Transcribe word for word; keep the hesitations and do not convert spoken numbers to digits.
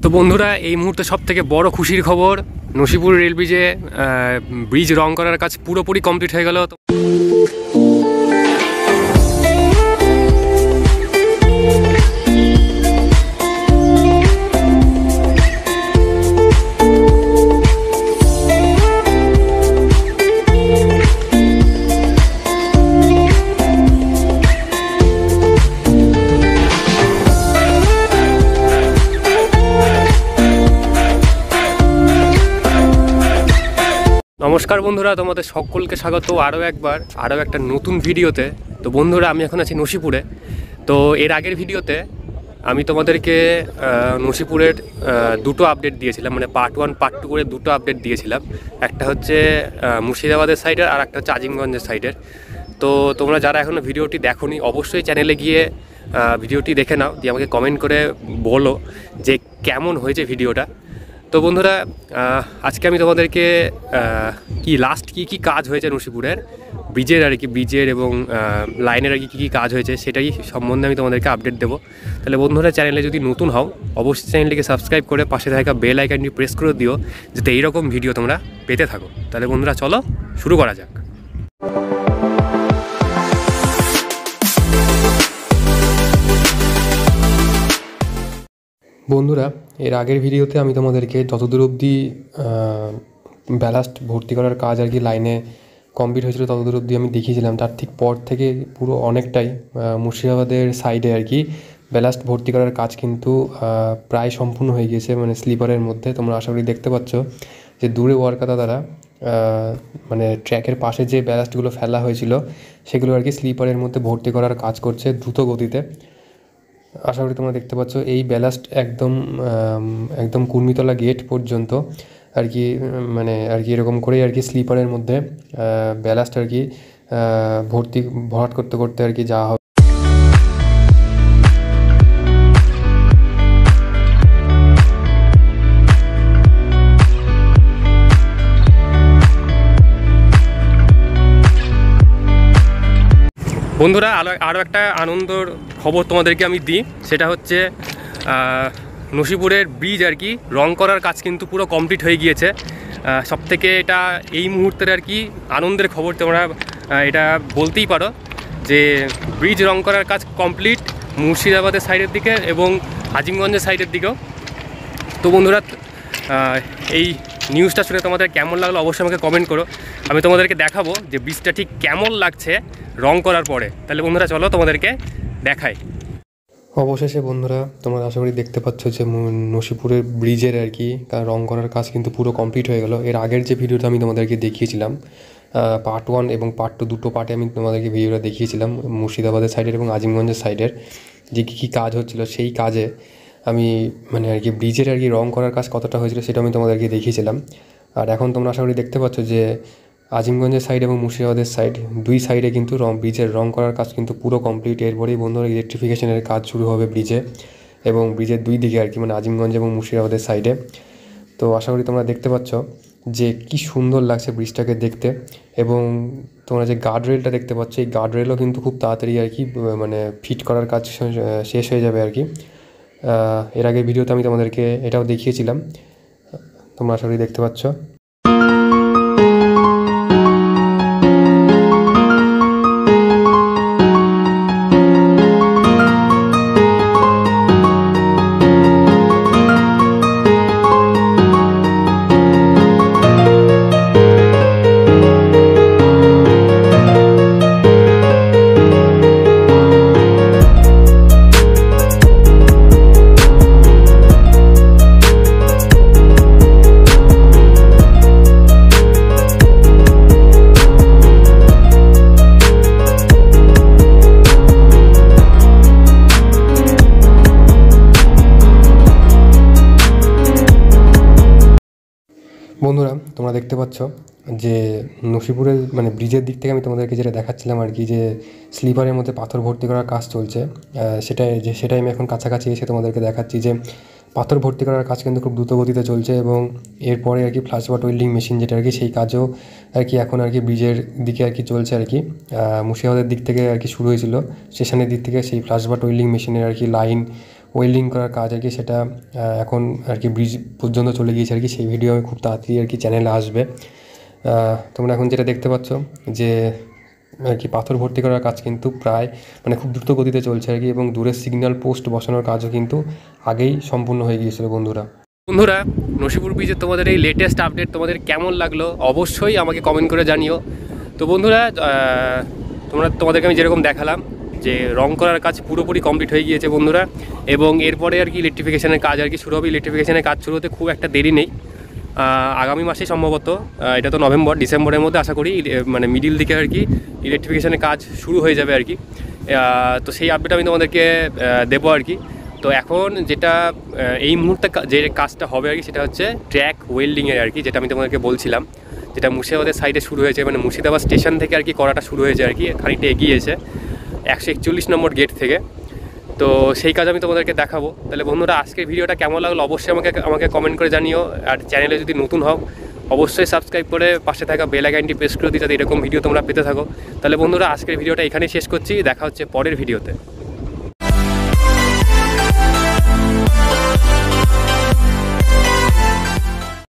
তো বন্ধুরা, এই মুহূর্তে সবথেকে বড় খুশির খবর, নসিপুর রেল ব্রিজে ব্রিজ রং করার কাজ পুরোপুরি কমপ্লিট হয়ে গেল। নমস্কার বন্ধুরা, তোমাদের সকলকে স্বাগত আরও একবার আরও একটা নতুন ভিডিওতে। তো বন্ধুরা, আমি এখন আছি নসিপুরে। তো এর আগের ভিডিওতে আমি তোমাদেরকে নসিপুরের দুটো আপডেট দিয়েছিলাম, মানে পার্ট ওয়ান পার্ট টু করে দুটো আপডেট দিয়েছিলাম। একটা হচ্ছে মুর্শিদাবাদের সাইডের আর একটা হচ্ছে আজিমগঞ্জের সাইডের। তো তোমরা যারা এখনও ভিডিওটি দেখোনি, অবশ্যই চ্যানেলে গিয়ে ভিডিওটি দেখে নাও, দিয়ে আমাকে কমেন্ট করে বলো যে কেমন হয়েছে ভিডিওটা। তো বন্ধুরা, আজকে আমি তোমাদেরকে কি লাস্ট কি কি কাজ হয়েছে নসিপুরের ব্রিজের আর কি ব্রিজের এবং লাইনের আর কি কী কী কাজ হয়েছে সেটাই সম্বন্ধে আমি তোমাদেরকে আপডেট দেবো। তাহলে বন্ধুরা, চ্যানেলে যদি নতুন হও অবশ্যই চ্যানেলটিকে সাবস্ক্রাইব করে পাশে থাকা বেল আইকনটি প্রেস করে দিও, যাতে এইরকম ভিডিও তোমরা পেতে থাকো। তাহলে বন্ধুরা, চলো শুরু করা যাক। বন্ধুরা, এর আগের ভিডিওতে আমি তোমাদেরকে যতদূর অবধি ব্যালাস্ট ভর্তি করার কাজ আর কি লাইনে কমপ্লিট হয়েছিল ততদূর অবধি আমি দেখিয়েছিলাম। তার ঠিক পর থেকে পুরো অনেকটাই মুর্শিদাবাদের সাইডে আর কি ব্যালাস্ট ভর্তি করার কাজ কিন্তু প্রায় সম্পূর্ণ হয়ে গিয়েছে, মানে স্লিপারের মধ্যে। তোমরা আশা করি দেখতে পাচ্ছ যে দূরে ওয়ার্কাররা দ্বারা মানে ট্র্যাকের পাশে যে ব্যালাস্টগুলো ফেলা হয়েছিল সেগুলো আর কি স্লিপারের মধ্যে ভর্তি করার কাজ করছে দ্রুত গতিতে। আশা করি তোমরা দেখতে পাচ্ছ এই ব্যালাস্ট একদম একদম কুর্মিতলা গেট পর্যন্ত আর কি, মানে আর কি এরকম করেই আর কি স্লিপারের মধ্যে ব্যালাস্ট আর কি ভর্তি ভরাট করতে করতে আর কি যাওয়া হবে। বন্ধুরা, আরও আরও একটা আনন্দর খবর তোমাদেরকে আমি দিই, সেটা হচ্ছে নসিপুরের ব্রিজ আর কি রং করার কাজ কিন্তু পুরো কমপ্লিট হয়ে গিয়েছে। সবথেকে এটা এই মুহূর্তের আর কি আনন্দের খবর তোমরা এটা বলতেই পারো যে ব্রিজ রং করার কাজ কমপ্লিট মুর্শিদাবাদের সাইডের দিকে এবং আজিমগঞ্জের সাইডের দিকেও। তো বন্ধুরা, এই নিউজটা শুনে তোমাদের কেমন লাগলো অবশ্যই আমাকে কমেন্ট করো। আমি তোমাদেরকে দেখাবো যে ব্রিজটা ঠিক কেমন লাগছে রং করার পরে। তাহলে বন্ধুরা, চলো তোমাদেরকে দেখাই। অবশেষে বন্ধুরা, তোমরা আশা করি দেখতে পাচ্ছ যে নসিপুরের ব্রিজের আর কি রং করার কাজ কিন্তু পুরো কমপ্লিট হয়ে গেল। এর আগের যে ভিডিওটা আমি তোমাদেরকে দেখিয়েছিলাম পার্ট ওয়ান এবং পার্ট টু দুটো পার্টে আমি তোমাদেরকে ভিডিওটা দেখিয়েছিলাম মুর্শিদাবাদের সাইডের এবং আজিমগঞ্জের সাইডের যে কী কী কাজ হচ্ছিলো, সেই কাজে আমি মানে আর কি ব্রিজের আর কি রং করার কাজ কতটা হয়েছিল সেটা আমি তোমাদেরকে দেখিয়েছিলাম। আর এখন তোমরা আশা করি দেখতে পাচ্ছ যে আজিমগঞ্জের সাইড এবং মুর্শিদাবাদের সাইড দুই সাইডে কিন্তু রং ব্রিজের রং করার কাজ কিন্তু পুরো কমপ্লিট। এরপরেই বন্ধুরা ইলেকট্রিফিকেশনের কাজ শুরু হবে ব্রিজে এবং ব্রিজের দুই দিকে আর কি, মানে আজিমগঞ্জ এবং মুর্শিদাবাদের সাইডে। তো আশা করি তোমরা দেখতে পাচ্ছ যে কি সুন্দর লাগছে ব্রিজটাকে দেখতে। এবং তোমরা যে গার্ড রেলটা দেখতে পাচ্ছ, এই গার্ড রেলও কিন্তু খুব তাড়াতাড়ি আর কি মানে ফিট করার কাজ শেষ হয়ে যাবে আর কি। এর আগের ভিডিওতে আমি তোমাদেরকে এটাও দেখিয়েছিলাম, তোমরা আশা করি দেখতে পাচ্ছ। বন্ধুরা, তোমরা দেখতে পাচ্ছ যে নসিপুরের মানে ব্রিজের দিক থেকে আমি তোমাদেরকে যেটা দেখাচ্ছিলাম আর কি, যে স্লিপারের মধ্যে পাথর ভর্তি করার কাজ চলছে, সেটাই যে সেটাই আমি এখন কাছাকাছি এসে তোমাদেরকে দেখাচ্ছি যে পাথর ভর্তি করার কাজ কিন্তু খুব দ্রুত গতিতে চলছে। এবং এরপরে আর কি ফ্লাশ বাট ওয়েল্ডিং মেশিন যেটা আর কি, সেই কাজও আর কি এখন আর কি ব্রিজের দিকে আর কি চলছে আর কি। মুর্শিদাবাদের দিক থেকে আর কি শুরু হয়েছিল, স্টেশনের দিক থেকে সেই ফ্লাশ বাট ওয়েল্ডিং মেশিনের আর কি লাইন ওয়েল্ডিং করার কাজ আর কি সেটা এখন আর কি ব্রিজ পর্যন্ত চলে গিয়েছে আর কি। সেই ভিডিও খুব তাড়াতাড়ি আর কি চ্যানেলে আসবে। তোমরা এখন যেটা দেখতে পাচ্ছ যে আর কি পাথর ভর্তি করার কাজ কিন্তু প্রায় মানে খুব দ্রুত গতিতে চলছে আর কি, এবং দূরের সিগন্যাল পোস্ট বসানোর কাজও কিন্তু আগেই সম্পূর্ণ হয়ে গিয়েছিল বন্ধুরা। বন্ধুরা নসিপুর ব্রিজের তোমাদের এই লেটেস্ট আপডেট তোমাদের কেমন লাগলো অবশ্যই আমাকে কমেন্ট করে জানিও। তো বন্ধুরা তোমরা তোমাদেরকে আমি যেরকম দেখালাম যে রং করার কাজ পুরোপুরি কমপ্লিট হয়ে গিয়েছে বন্ধুরা, এবং এরপরে আর কি ইলেকট্রিফিকেশানের কাজ আর কি শুরু হবে। ইলেকট্রিফিকেশানের কাজ শুরু হতে খুব একটা দেরি নেই, আগামী মাসে সম্ভবত, এটা তো নভেম্বর ডিসেম্বরের মধ্যে আশা করি মানে মিডিল দিকে আর কি ইলেকট্রিফিকেশানের কাজ শুরু হয়ে যাবে আর কি। তো সেই আপডেট আমি তোমাদেরকে দেবো আর কি। তো এখন যেটা এই মুহূর্তে যে কাজটা হবে আর কি সেটা হচ্ছে ট্র্যাক ওয়েল্ডিংয়ের আর কি, যেটা আমি তোমাদেরকে বলছিলাম, যেটা মুর্শিদাবাদের সাইডে শুরু হয়েছে, মানে মুর্শিদাবাদ স্টেশন থেকে আর কি করাটা শুরু হয়েছে আর কি, খানিকটা এগিয়েছে একশো একচল্লিশ নম্বর গেট থেকে। তো সেই কাজ আমি তোমাদেরকে দেখাবো। তাহলে বন্ধুরা আজকের ভিডিওটা কেমন লাগলো অবশ্যই আমাকে আমাকে কমেন্ট করে জানিও। আর চ্যানেলে যদি নতুন হও অবশ্যই সাবস্ক্রাইব করে পাশে থাকা বেল আইকনটি প্রেস করে দিই যাতে এরকম ভিডিও তোমরা পেতে থাকো। তাহলে বন্ধুরা আজকের ভিডিওটা এখানেই শেষ করছি, দেখা হচ্ছে পরের ভিডিওতে।